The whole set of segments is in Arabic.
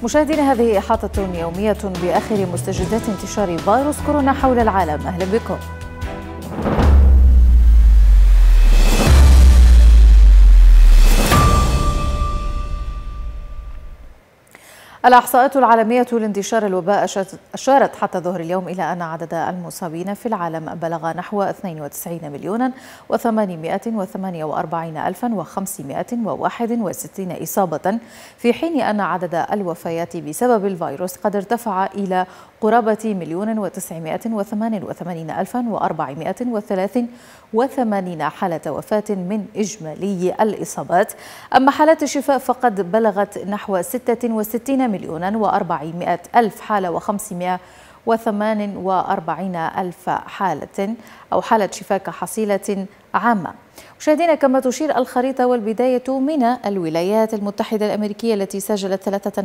مشاهدينا، هذه إحاطة يومية بآخر مستجدات انتشار فيروس كورونا حول العالم. أهلا بكم. الإحصاءات العالمية لانتشار الوباء أشارت حتى ظهر اليوم إلى أن عدد المصابين في العالم بلغ نحو 92,848,561 إصابة، في حين أن عدد الوفيات بسبب الفيروس قد ارتفع إلى قرابة 1,988,483 حالة وفاة من إجمالي الإصابات. أما حالات الشفاء فقد بلغت نحو 66,400,000 حالة و548,000 حالة أو حالة شفاء كحصيلة عامة. مشاهدينا، كما تشير الخريطة والبداية من الولايات المتحدة الأمريكية التي سجلت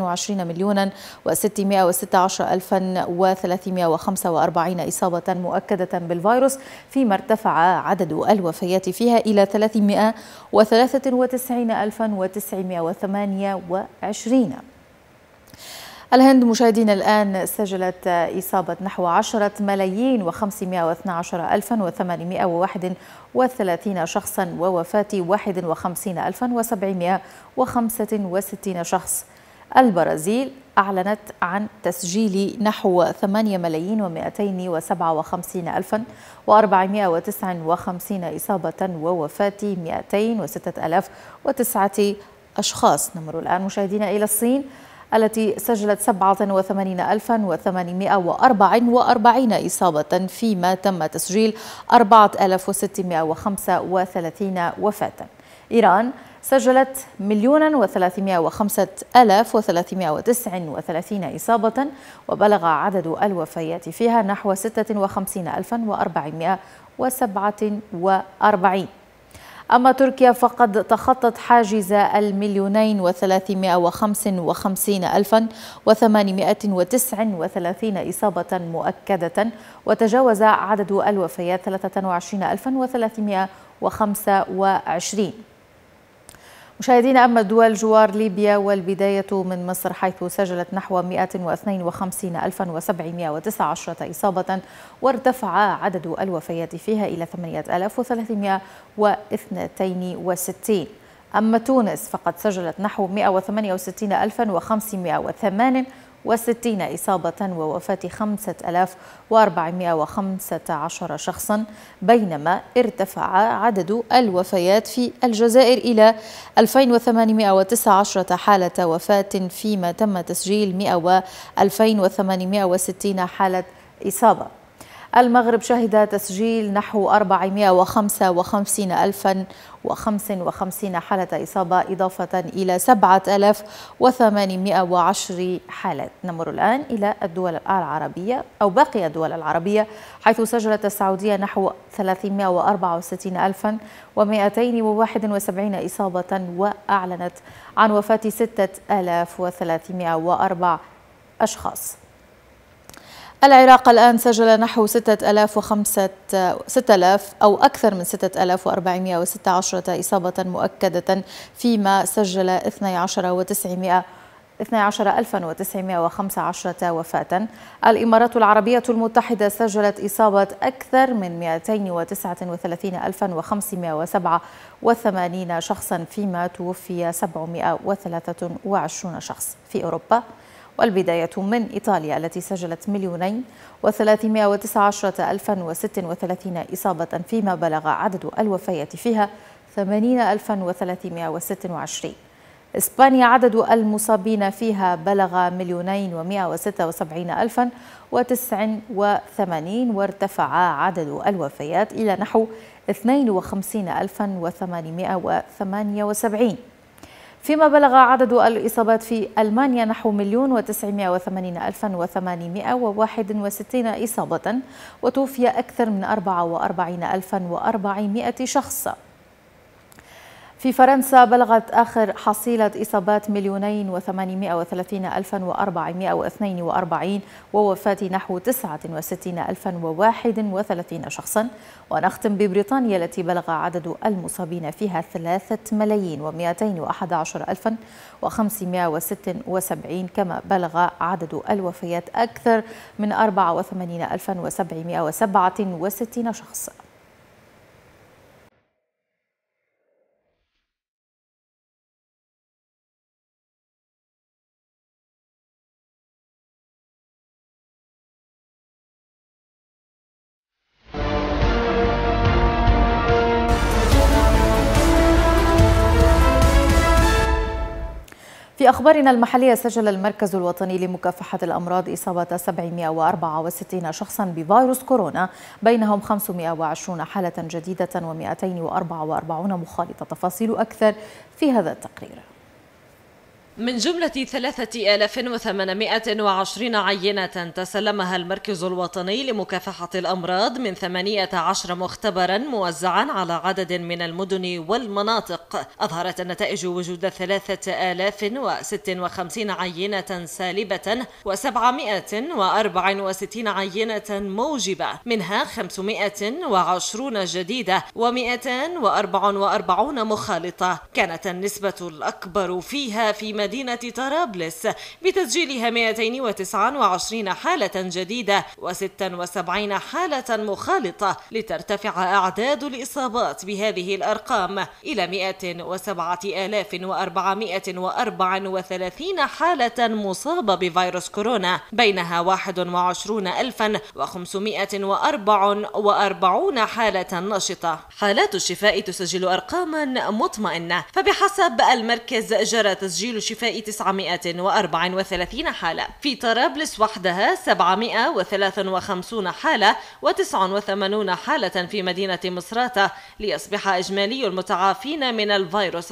23,616,345 إصابة مؤكدة بالفيروس، فيما ارتفع عدد الوفيات فيها إلى 393,928. الهند مشاهدينا الآن سجلت إصابة نحو 10,112,831 شخصا ووفاة 51,765 شخص. البرازيل أعلنت عن تسجيل نحو 8,252,459 إصابة ووفاة 206,009 أشخاص. نمر الآن مشاهدينا إلى الصين التي سجلت 87,844 إصابة، فيما تم تسجيل 4,635 وفاة. إيران سجلت 1,305,339 إصابة، وبلغ عدد الوفيات فيها نحو 56,447. أما تركيا فقد تخطت حاجز 1,253,839 إصابة مؤكدة، وتجاوز عدد الوفيات 23,325. مشاهدينا، أما دول جوار ليبيا والبداية من مصر، حيث سجلت نحو 152,719 إصابة، وارتفع عدد الوفيات فيها إلى 8,362. أما تونس فقد سجلت نحو 168,568 إصابة ووفاة 5,415 شخصا، بينما ارتفع عدد الوفيات في الجزائر إلى 2,819 حالة وفاة، فيما تم تسجيل 2,860 حالة إصابة. المغرب شهد تسجيل نحو 455,055 حالة إصابة، إضافة إلى 7,810 حالات. نمر الآن إلى الدول العربية أو باقي الدول العربية، حيث سجلت السعودية نحو 364,271 إصابة، وأعلنت عن وفاة 6,304 أشخاص. العراق الآن سجل نحو 6,000 أو أكثر من 6,416 إصابة مؤكدة، فيما سجل 12,915 وفاة. الإمارات العربية المتحدة سجلت إصابة أكثر من 239,587 شخصا، فيما توفي 723 شخص. في أوروبا والبداية من إيطاليا التي سجلت 2,319,036 إصابة، فيما بلغ عدد الوفيات فيها 80,326. إسبانيا عدد المصابين فيها بلغ 2,176,089، وارتفع عدد الوفيات إلى نحو 52,878. فيما بلغ عدد الإصابات في ألمانيا نحو 1,980,861 إصابة، وتوفي أكثر من 44,400 شخص. في فرنسا بلغت آخر حصيلة إصابات 2,830,442 ووفاة نحو 69,031 شخصا. ونختم ببريطانيا التي بلغ عدد المصابين فيها 3,211,576 كما بلغ عدد الوفيات أكثر من 84,767 شخص. في أخبارنا المحلية، سجل المركز الوطني لمكافحة الأمراض إصابة 764 شخصا بفيروس كورونا، بينهم 520 حالة جديدة و244 مخالطة. تفاصيل أكثر في هذا التقرير. من جملة 3820 عينة تسلمها المركز الوطني لمكافحة الأمراض من 18 مختبرا موزعا على عدد من المدن والمناطق، أظهرت النتائج وجود 3056 عينة سالبة و764 عينة موجبة، منها 520 جديدة و244 مخالطة. كانت النسبة الأكبر فيها في مدينة طرابلس بتسجيلها 229 حالة جديدة و76 حالة مخالطة، لترتفع أعداد الإصابات بهذه الأرقام إلى 107,434 حالة مصابة بفيروس كورونا، بينها 21,544 حالة نشطة. حالات الشفاء تسجل أرقاما مطمئنة، فبحسب المركز جرى تسجيل شفاء 934 حالة، في طرابلس وحدها 753 حالة و89 حالة في مدينة مصراتة، ليصبح إجمالي المتعافين من الفيروس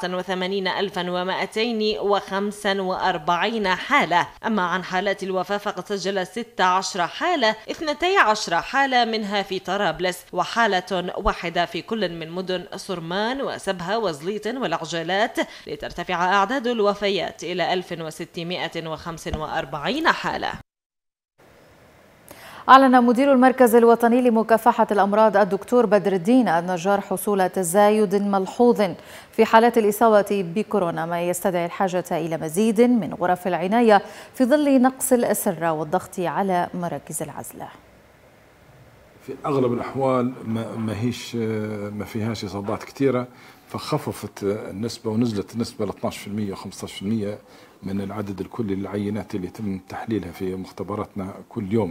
84,245 حالة. أما عن حالات الوفاة فقد سجل 16 حالة، 12 حالة منها في طرابلس، وحالة واحدة في كل من مدن صرمان وسبها وزليط والعجالات، لترتفع أعداد الوفيات إلى 1645 حالة. أعلن مدير المركز الوطني لمكافحة الأمراض الدكتور بدر الدين النجار حصول تزايد ملحوظ في حالات الإصابة بكورونا، ما يستدعي الحاجة إلى مزيد من غرف العناية في ظل نقص الأسرة والضغط على مراكز العزل. في أغلب الأحوال ما فيهاش إصابات كثيرة، فخففت النسبة ونزلت النسبة ل 12% و 15% من العدد الكلي للعينات اللي يتم تحليلها في مختبراتنا كل يوم.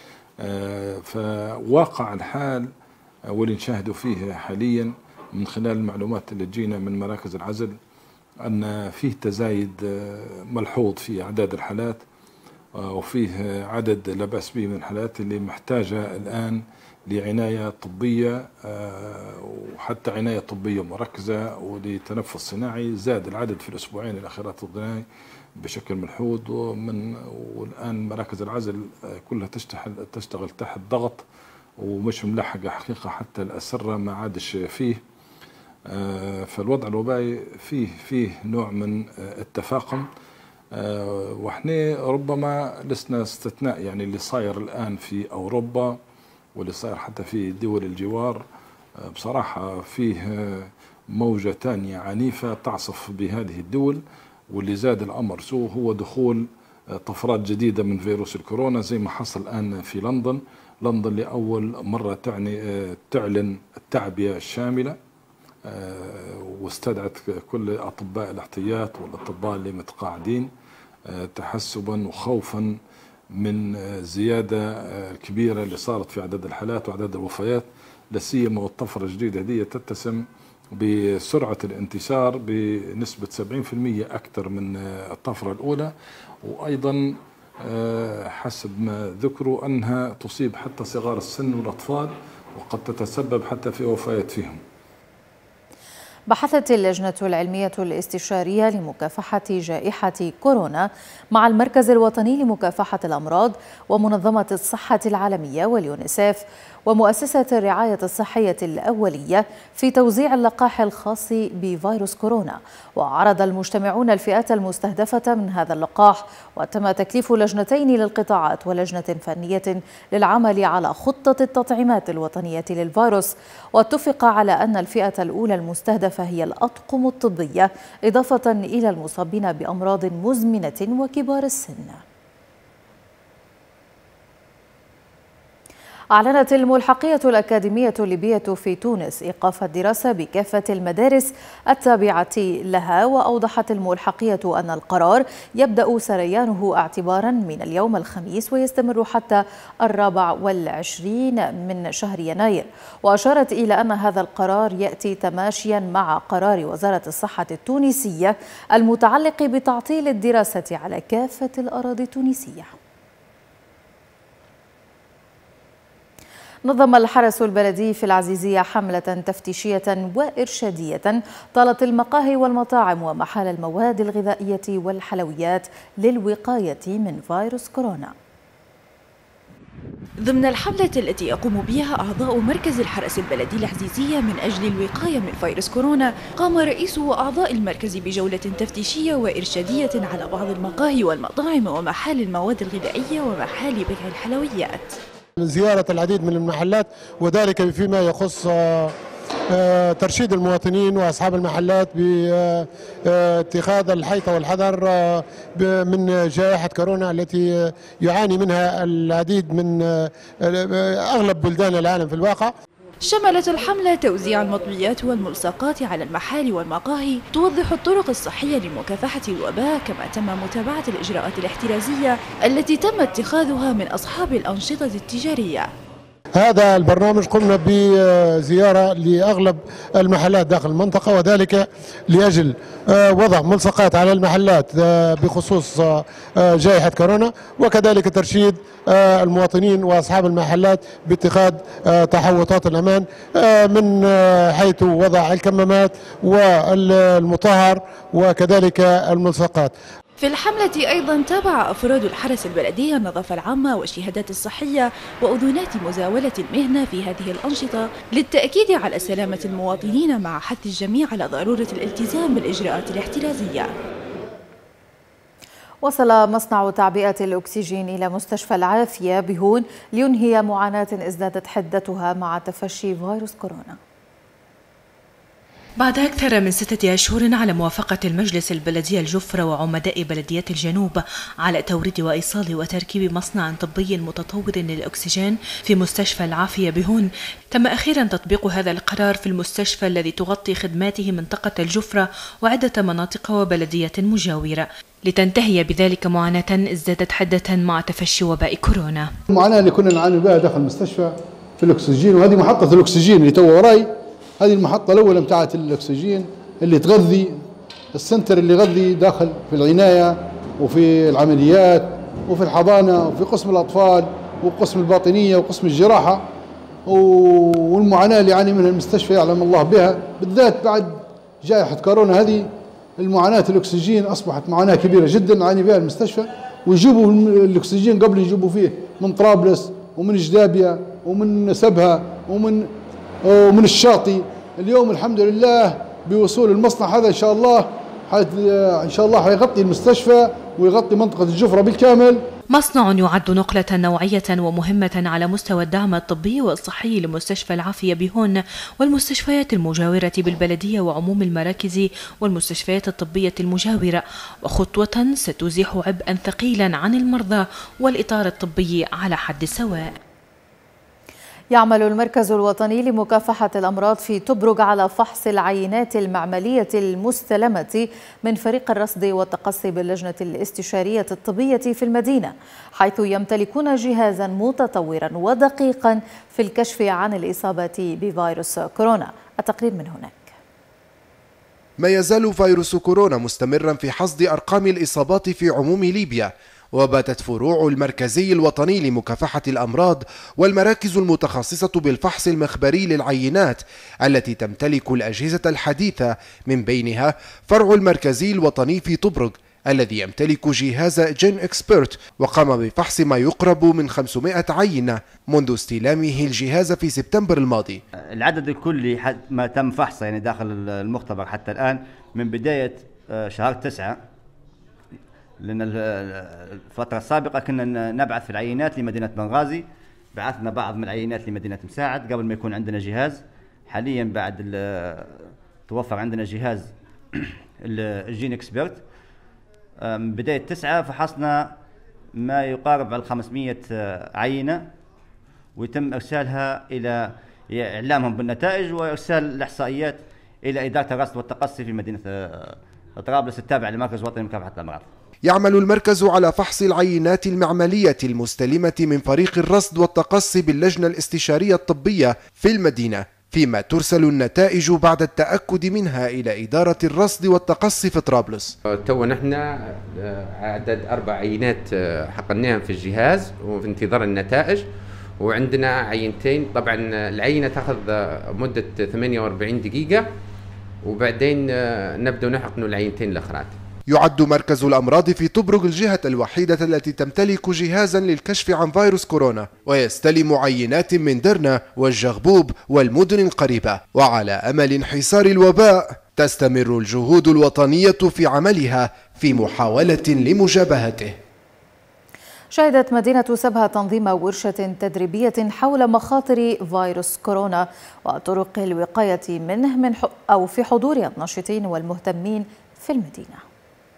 فواقع الحال واللي نشاهده فيه حاليا من خلال المعلومات اللي تجينا من مراكز العزل أن فيه تزايد ملحوظ في أعداد الحالات، وفيه عدد لا بأس به من الحالات اللي محتاجة الآن لعناية طبية، وحتى عناية طبية مركزة ولتنفس صناعي. زاد العدد في الأسبوعين الأخيرات الضناي بشكل ملحوظ، والآن مراكز العزل كلها تشتغل تحت ضغط ومش ملحقة حقيقة، حتى الأسرة ما عادش فيه. فالوضع الوبائي فيه نوع من التفاقم، واحنا ربما لسنا استثناء. يعني اللي صاير الآن في أوروبا واللي صاير حتى في دول الجوار بصراحة فيه موجة تانية عنيفة تعصف بهذه الدول، واللي زاد الأمر سوء هو دخول طفرات جديدة من فيروس الكورونا، زي ما حصل الآن في لندن. لندن لأول مرة تعلن التعبئة الشاملة، واستدعت كل أطباء الاحتياط والأطباء اللي متقاعدين تحسبا وخوفا من زيادة الكبيرة اللي صارت في عدد الحالات وعدد الوفيات، لا سيما والطفرة الجديدة هذه تتسم بسرعة الانتشار بنسبة 70% أكثر من الطفرة الأولى، وأيضا حسب ما ذكروا أنها تصيب حتى صغار السن والأطفال، وقد تتسبب حتى في وفيات فيهم. بحثت اللجنة العلمية الاستشارية لمكافحة جائحة كورونا مع المركز الوطني لمكافحة الأمراض ومنظمة الصحة العالمية واليونيسيف ومؤسسة الرعاية الصحية الأولية في توزيع اللقاح الخاص بفيروس كورونا، وعرض المجتمعون الفئات المستهدفة من هذا اللقاح، وتم تكليف لجنتين للقطاعات ولجنة فنية للعمل على خطة التطعيمات الوطنية للفيروس، واتفق على أن الفئة الأولى المستهدفة هي الأطقم الطبية إضافة إلى المصابين بأمراض مزمنة وكبار السن. أعلنت الملحقية الأكاديمية الليبية في تونس إيقاف الدراسة بكافة المدارس التابعة لها، وأوضحت الملحقية أن القرار يبدأ سريانه اعتبارا من اليوم الخميس ويستمر حتى 24 من شهر يناير، وأشارت إلى أن هذا القرار يأتي تماشيا مع قرار وزارة الصحة التونسية المتعلق بتعطيل الدراسة على كافة الأراضي التونسية. نظم الحرس البلدي في العزيزية حملة تفتيشية وإرشادية طالت المقاهي والمطاعم ومحال المواد الغذائية والحلويات للوقاية من فيروس كورونا. ضمن الحملة التي يقوم بها أعضاء مركز الحرس البلدي العزيزية من أجل الوقاية من فيروس كورونا، قام رئيس وأعضاء المركز بجولة تفتيشية وإرشادية على بعض المقاهي والمطاعم ومحال المواد الغذائية ومحال بيع الحلويات. زيارة العديد من المحلات، وذلك فيما يخص ترشيد المواطنين وأصحاب المحلات باتخاذ الحيطة والحذر من جائحة كورونا التي يعاني منها العديد من أغلب بلدان العالم في الواقع. شملت الحملة توزيع المطبيات والملصقات على المحال والمقاهي توضح الطرق الصحية لمكافحة الوباء، كما تم متابعة الإجراءات الاحترازية التي تم اتخاذها من أصحاب الأنشطة التجارية. هذا البرنامج قمنا بزيارة لأغلب المحلات داخل المنطقة، وذلك لأجل وضع ملصقات على المحلات بخصوص جائحة كورونا، وكذلك ترشيد المواطنين وأصحاب المحلات باتخاذ تحوطات الأمان من حيث وضع الكمامات والمطهر وكذلك الملصقات. في الحملة أيضا تابع أفراد الحرس البلدي النظافة العامة والشهادات الصحية وأذونات مزاولة المهنة في هذه الأنشطة للتأكيد على سلامة المواطنين، مع حث الجميع على ضرورة الالتزام بالإجراءات الاحترازية. وصل مصنع تعبئة الأكسجين إلى مستشفى العافية بهون لينهي معاناة ازدادت حدتها مع تفشي فيروس كورونا. بعد أكثر من 6 أشهر على موافقة المجلس البلدي الجفرة وعمداء بلدية الجنوب على توريد وإيصال وتركيب مصنع طبي متطور للأكسجين في مستشفى العافية بهون، تم أخيرا تطبيق هذا القرار في المستشفى الذي تغطي خدماته منطقة الجفرة وعدة مناطق وبلدية مجاورة، لتنتهي بذلك معاناة ازدادت حدة مع تفشي وباء كورونا. المعاناة اللي كنا نعاني بها داخل المستشفى في الأكسجين، وهذه محطة الأكسجين اللي تو وراي، هذه المحطة الأولى متاعت الأكسجين اللي تغذي السنتر اللي يغذي داخل في العناية وفي العمليات وفي الحضانة وفي قسم الأطفال وقسم الباطنية وقسم الجراحة. والمعاناة اللي يعاني منها المستشفى يعلم الله بها، بالذات بعد جائحة كورونا هذه المعاناة الأكسجين أصبحت معاناة كبيرة جدا نعاني بها المستشفى. ويجيبوا الأكسجين قبل يجيبوا فيه من طرابلس ومن جدابية ومن سبها ومن الشاطئ. اليوم الحمد لله بوصول المصنع هذا إن شاء الله حيغطي المستشفى ويغطي منطقة الجفرة بالكامل. مصنع يعد نقلة نوعية ومهمة على مستوى الدعم الطبي والصحي لمستشفى العافية بهون والمستشفيات المجاورة بالبلدية وعموم المراكز والمستشفيات الطبية المجاورة، وخطوة ستزيح عبئا ثقيلا عن المرضى والإطار الطبي على حد سواء. يعمل المركز الوطني لمكافحة الأمراض في تبرق على فحص العينات المعملية المستلمة من فريق الرصد والتقصي باللجنة الاستشارية الطبية في المدينة، حيث يمتلكون جهازا متطورا ودقيقا في الكشف عن الإصابة بفيروس كورونا. التقرير من هناك. ما يزال فيروس كورونا مستمرا في حصد أرقام الإصابات في عموم ليبيا، وباتت فروع المركزي الوطني لمكافحة الأمراض والمراكز المتخصصة بالفحص المخبري للعينات التي تمتلك الأجهزة الحديثة، من بينها فرع المركزي الوطني في طبرق الذي يمتلك جهاز جين اكسبرت، وقام بفحص ما يقرب من 500 عينة منذ استلامه الجهاز في سبتمبر الماضي. العدد الكلي ما تم فحصه يعني داخل المختبر حتى الآن من بداية شهر 9، لأن الفترة السابقة كنا نبعث في العينات لمدينة بنغازي، بعثنا بعض من العينات لمدينة مساعد قبل ما يكون عندنا جهاز. حاليا بعد توفر عندنا جهاز الجين اكسبرت، من بداية 9 فحصنا ما يقارب على 500 عينة، ويتم إرسالها إلى إعلامهم بالنتائج وإرسال الإحصائيات إلى إدارة الرصد والتقصي في مدينة طرابلس التابعة للمركز الوطني لمكافحة الأمراض. يعمل المركز على فحص العينات المعملية المستلمة من فريق الرصد والتقصي باللجنة الاستشارية الطبية في المدينة، فيما ترسل النتائج بعد التأكد منها إلى إدارة الرصد والتقصي في طرابلس. تو نحن عدد 4 عينات حقناهم في الجهاز وفي انتظار النتائج، وعندنا عينتين. طبعا العينة تأخذ مدة 48 دقيقة وبعدين نبدأ نحقن العينتين الأخرى. يعد مركز الأمراض في طبرق الجهة الوحيدة التي تمتلك جهازا للكشف عن فيروس كورونا، ويستلم عينات من درنا والجغبوب والمدن القريبة. وعلى أمل انحسار الوباء تستمر الجهود الوطنية في عملها في محاولة لمجابهته. شهدت مدينة سبها تنظيم ورشة تدريبية حول مخاطر فيروس كورونا وطرق الوقاية منه أو في حضور الناشطين والمهتمين في المدينة.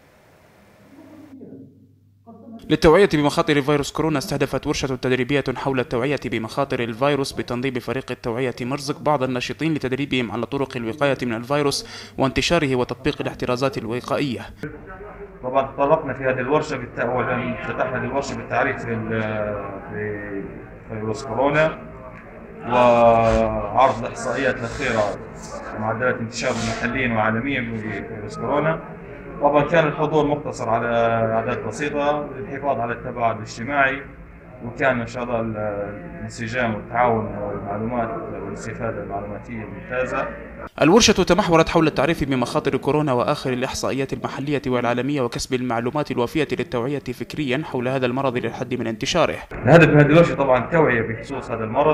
للتوعية بمخاطر فيروس كورونا استهدفت ورشة تدريبية حول التوعية بمخاطر الفيروس بتنظيم فريق التوعية مرزق بعض الناشطين لتدريبهم على طرق الوقاية من الفيروس وانتشاره وتطبيق الاحترازات الوقائية. طبعا تطرقنا في هذه الورشة فتحنا هذه الورشة بالتعريف بفيروس كورونا وعرض الإحصائيات الأخيرة ومعدلات انتشار محليا وعالميا بفيروس كورونا. طبعا كان الحضور مقتصر على أعداد بسيطة للحفاظ على التباعد الاجتماعي، وكان إن شاء الله الانسجام والتعاون والمعلومات والاستفادة المعلوماتية ممتازة. الورشة تمحورت حول التعريف بمخاطر كورونا وآخر الإحصائيات المحلية والعالمية وكسب المعلومات الوافية للتوعية فكريا حول هذا المرض للحد من انتشاره. الهدف من هذه الورشة طبعا التوعية بخصوص هذا المرض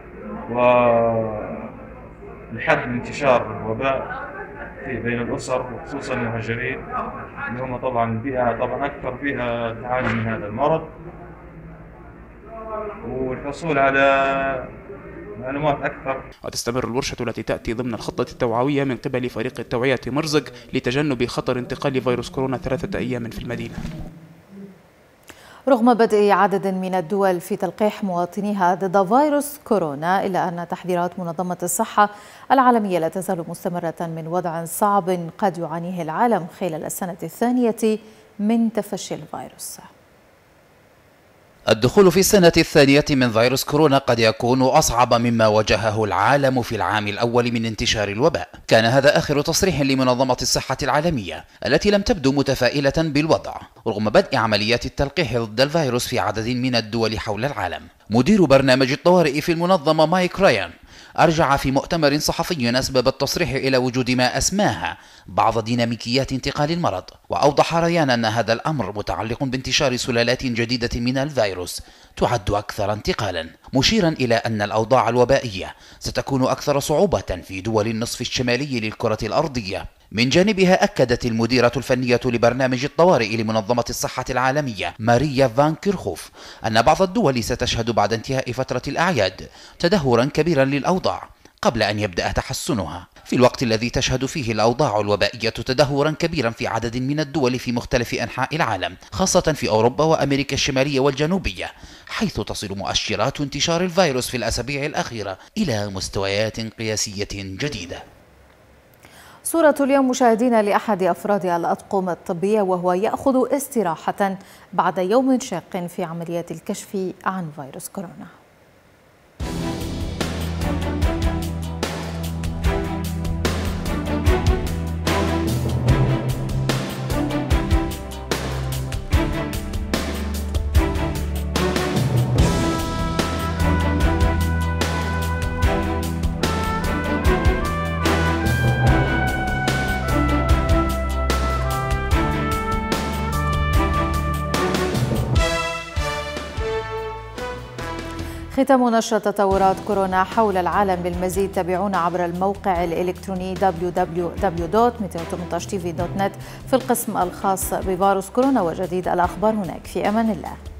ولحد من انتشار الوباء بين الأسر وخصوصا المهاجرين اللي هم طبعا البيئة أكثر بيئة تعاني من هذا المرض، والحصول على معلومات أكثر. وتستمر الورشة التي تأتي ضمن الخطة التوعوية من قبل فريق التوعية مرزق لتجنب خطر انتقال فيروس كورونا 3 أيام في المدينة. رغم بدء عدد من الدول في تلقيح مواطنيها ضد فيروس كورونا، إلا أن تحذيرات منظمة الصحة العالمية لا تزال مستمرة من وضع صعب قد يعانيه العالم خلال السنة الثانية من تفشي الفيروس. الدخول في السنة الثانية من فيروس كورونا قد يكون أصعب مما واجهه العالم في العام الأول من انتشار الوباء. كان هذا آخر تصريح لمنظمة الصحة العالمية التي لم تبدو متفائلة بالوضع رغم بدء عمليات التلقيح ضد الفيروس في عدد من الدول حول العالم. مدير برنامج الطوارئ في المنظمة مايك رايان أرجع في مؤتمر صحفي أسباب التصريح إلى وجود ما أسماها بعض ديناميكيات انتقال المرض، وأوضح ريان أن هذا الأمر متعلق بانتشار سلالات جديدة من الفيروس تعد أكثر انتقالا، مشيرا إلى أن الأوضاع الوبائية ستكون أكثر صعوبة في دول النصف الشمالي للكرة الأرضية. من جانبها أكدت المديرة الفنية لبرنامج الطوارئ لمنظمة الصحة العالمية ماريا فان كيرخوف أن بعض الدول ستشهد بعد انتهاء فترة الأعياد تدهورا كبيرا للأوضاع قبل أن يبدأ تحسنها، في الوقت الذي تشهد فيه الأوضاع الوبائية تدهورا كبيرا في عدد من الدول في مختلف أنحاء العالم، خاصة في أوروبا وأمريكا الشمالية والجنوبية، حيث تصل مؤشرات انتشار الفيروس في الأسابيع الأخيرة إلى مستويات قياسية جديدة. صورة اليوم مشاهدينا لأحد أفراد الأطقم الطبية وهو يأخذ استراحة بعد يوم شاق في عمليات الكشف عن فيروس كورونا. ختام نشرة تطورات كورونا حول العالم. للمزيد تابعونا عبر الموقع الإلكتروني www.218tv.net في القسم الخاص بفيروس كورونا، وجديد الأخبار هناك. في أمان الله.